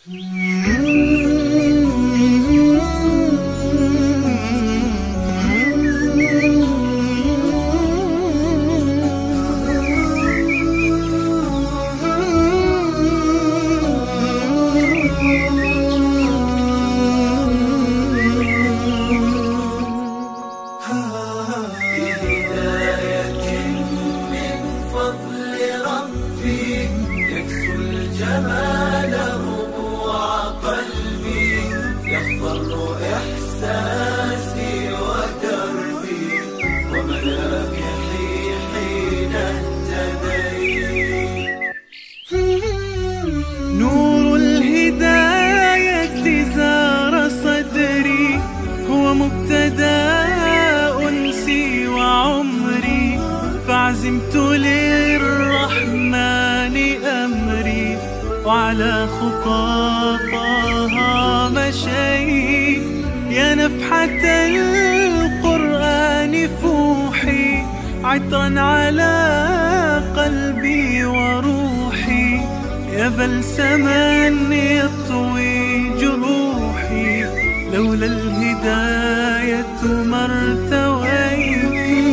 جمال ربوع قلبي يخضر إحساسي ودربي وملامحي حين اهتديت. نور الهداية زار صدري هو مبتدأ أنسي وعمري فعزمت للرحمن أمري وعلى خطاها مشيت. يا نفحة القرآن فوحي عطرا على قلبي وروحي يا بلسما يطوي جروحي لولا الهداية ما ارتويت.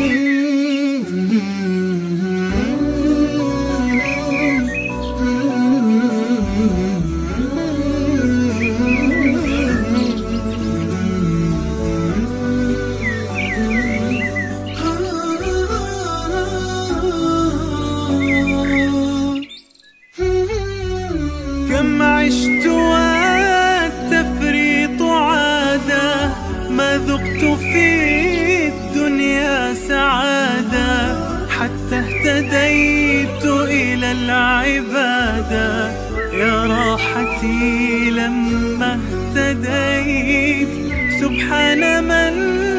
كم عشت والتفريط عادة ما ذقت في الدنيا سعادة حتى اهتديت إلى العبادة. يا راحتي لما اهتديت سبحان من